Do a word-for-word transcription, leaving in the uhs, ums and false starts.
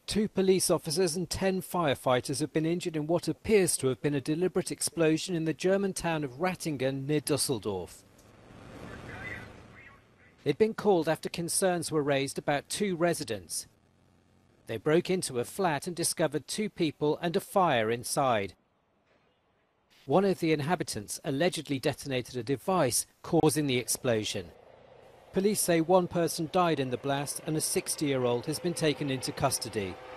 Two police officers and ten firefighters have been injured in what appears to have been a deliberate explosion in the German town of Rattingen near Düsseldorf. They'd been called after concerns were raised about two residents. They broke into a flat and discovered two people and a fire inside. One of the inhabitants allegedly detonated a device causing the explosion. Police say one person died in the blast and a sixty-year-old has been taken into custody.